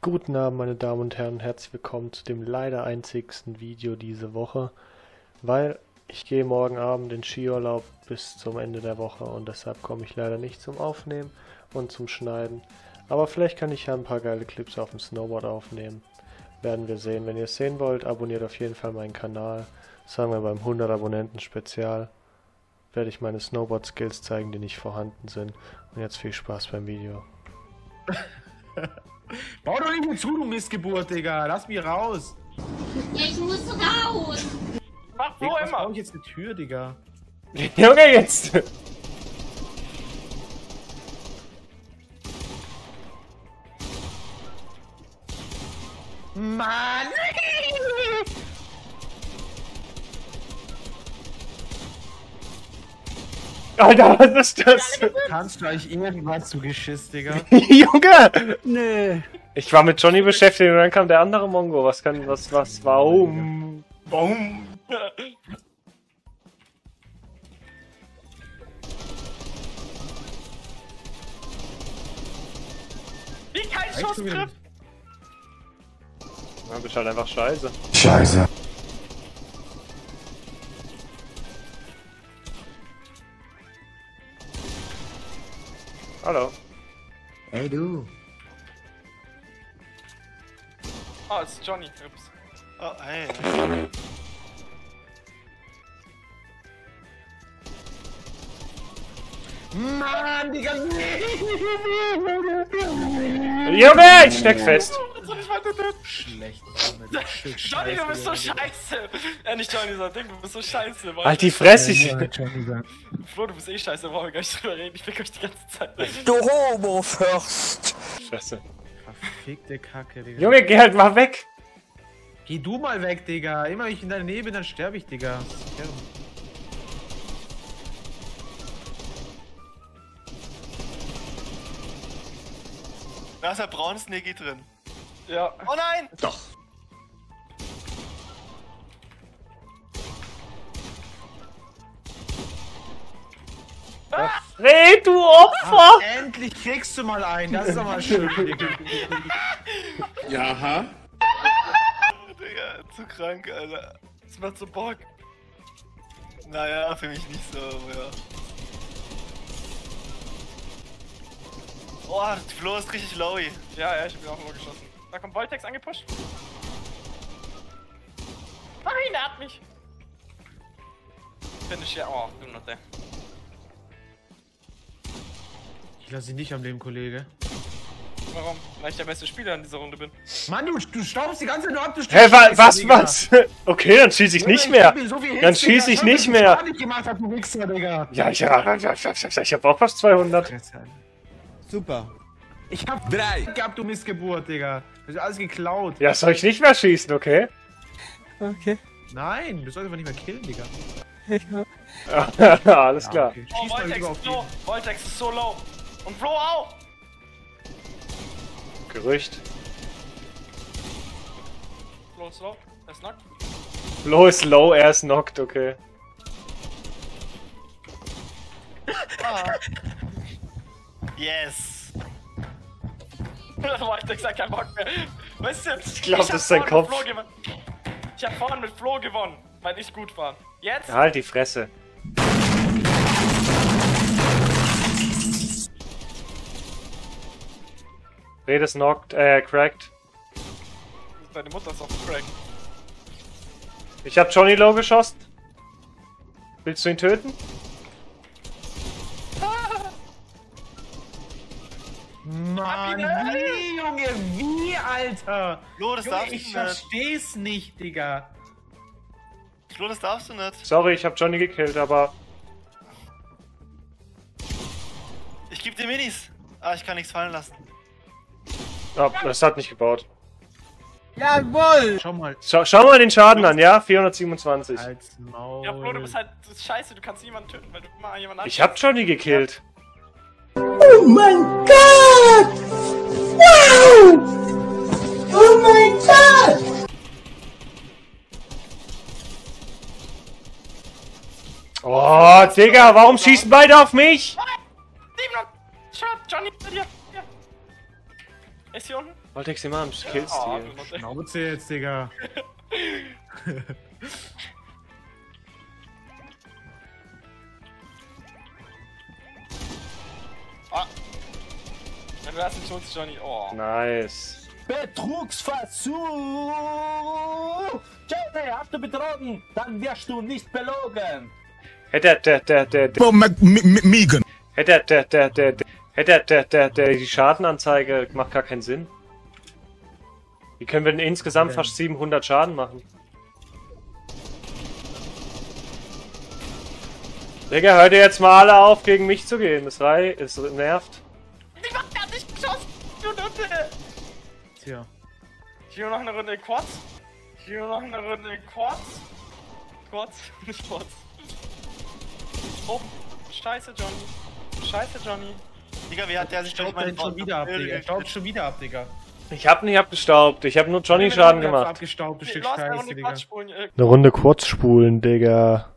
Guten Abend, meine Damen und Herren, herzlich willkommen zu dem leider einzigsten Video diese Woche, weil ich gehe morgen Abend in Skiurlaub bis zum Ende der Woche und deshalb komme ich leider nicht zum Aufnehmen und zum Schneiden. Aber vielleicht kann ich ja ein paar geile Clips auf dem Snowboard aufnehmen. Werden wir sehen. Wenn ihr es sehen wollt, abonniert auf jeden Fall meinen Kanal. Sagen wir beim 100 Abonnenten Spezial werde ich meine Snowboard-Skills zeigen, die nicht vorhanden sind. Und jetzt viel Spaß beim Video. Bau doch nicht mehr zu, du Missgeburt, Digga. Lass mich raus. Ja, ich muss raus. Mach wo Digga, was immer. brauch ich jetzt eine Tür, Digga? Junge, jetzt! Mann! Alter, was ist das? Kannst du eigentlich irgendwas zu Geschiss, Digga? Junge! Nee. Ich war mit Johnny beschäftigt und dann kam der andere Mongo. Warum? Boom. Wie kein Schuss trifft. Ja, bist halt einfach scheiße. Scheiße. Hallo. Hey, du. Oh, es ist Johnny. Ups. Oh, hey. Mann, Digga. Junge, ich steck fest. Schlecht. Johnny, du bist so scheiße. Nicht Johnny, sondern du bist so scheiße. Mann. Halt die Fresse. Flo, du bist eh scheiße, brauchen wir gar nicht drüber reden. Ich fick euch die ganze Zeit. Du Homo-Fürst. Scheiße. Verfickte Kacke, Digga. Junge, geh halt mal weg. Geh du mal weg, Digga. Immer wenn ich in deiner Nähe bin, dann sterbe ich, Digga. Da ist der braune Sniggy drin. Ja. Oh nein! Doch. Red, du Opfer! Endlich kriegst du mal einen. Das ist doch mal schön, Digga. Jaha. Digga, zu krank, Alter. Das macht so Bock. Naja, für mich nicht so, aber ja. Oh, Flo ist richtig lowy. Ja, ich hab ihn auch nur geschossen. Da kommt Voltex angepusht. Nein, er hat mich. Finish ja. Oh, du noch der. Ich lass ihn nicht am Leben, Kollege. Warum? Weil ich der beste Spieler in dieser Runde bin. Mann, du staubst die ganze Zeit nur ab, du Hä, was, Digga. was? Okay, dann schieß ich nicht mehr. Dann schieß ich nicht mehr. Gemacht hat, du Wichser, Digga. Ja, ich hab auch fast 200. Super. Ich hab 3. gehabt, du Missgeburt, Digga. Das ist alles geklaut. Ja, soll ich nicht mehr schießen, okay? Okay. Nein, du sollst einfach nicht mehr killen, Digga. Alles klar. Okay. Oh, Schieß mal Voltex lieber auf ist ihn. low. Voltex ist so low. Und Flo auch. Gerücht. Flo ist low. Er ist nackt. Flo ist low, er ist knocked, okay. Yes! Voltex hat keinen Bock mehr. Weißt du, ich glaub, das ist sein Kopf. Ich hab vorhin mit Flo gewonnen, weil ich gut war. Jetzt? Halt die Fresse. Red ist knocked, cracked. Deine Mutter ist auf dem Crack. Ich hab Johnny low geschossen. Willst du ihn töten? Mann, wie, Junge, wie, Alter? Flo, das Junge, darfst ich du nicht. versteh's nicht, Digga. Flo, das darfst du nicht. Sorry, ich hab Johnny gekillt, aber... Ich geb dir Minis. Ah, ich kann nichts fallen lassen. Oh, das hat nicht gebaut. Jawohl. Schau mal. Schau mal den Schaden an, ja? 427. Als Maul. Ja, Flo, du bist halt das ist scheiße, du kannst niemanden töten, weil du mal jemanden Ich hab Johnny gekillt. Oh mein Gott. Wow. Oh mein Gott. Oh, Digga, warum schießen beide auf mich? 700! Johnny, bei dir! Ja. Ist hier unten? Voltex immer am Killstil. Schnauze jetzt, Digga. Ah. Wenn du das nicht holst, Johnny. Oh. Nice. Betrugsversuch! Johnny, hast du betrogen? Dann wirst du nicht belogen! Hätte die Schadenanzeige macht gar keinen Sinn. Wie können wir denn insgesamt fast 700 Schaden machen? Digga, hört ihr jetzt mal alle auf, gegen mich zu gehen. Das nervt. Ich hab nicht geschossen! Du Nutte! Tja. Ich will noch eine Runde Quads. Ich will noch eine Runde Quads. Quads, nicht Quads. Oh, scheiße, Johnny. Scheiße, Johnny. Digga, wie hat der sich Staubt den schon wieder ab, Digga. Staubt schon wieder ab, Digga. Ich hab nicht abgestaubt, ich hab nur Johnny Schaden gemacht. Abgestaubt, du Stück Du hast eine Scheiße, Runde Digga. Quads spulen. Eine Runde Quads spulen, Digga.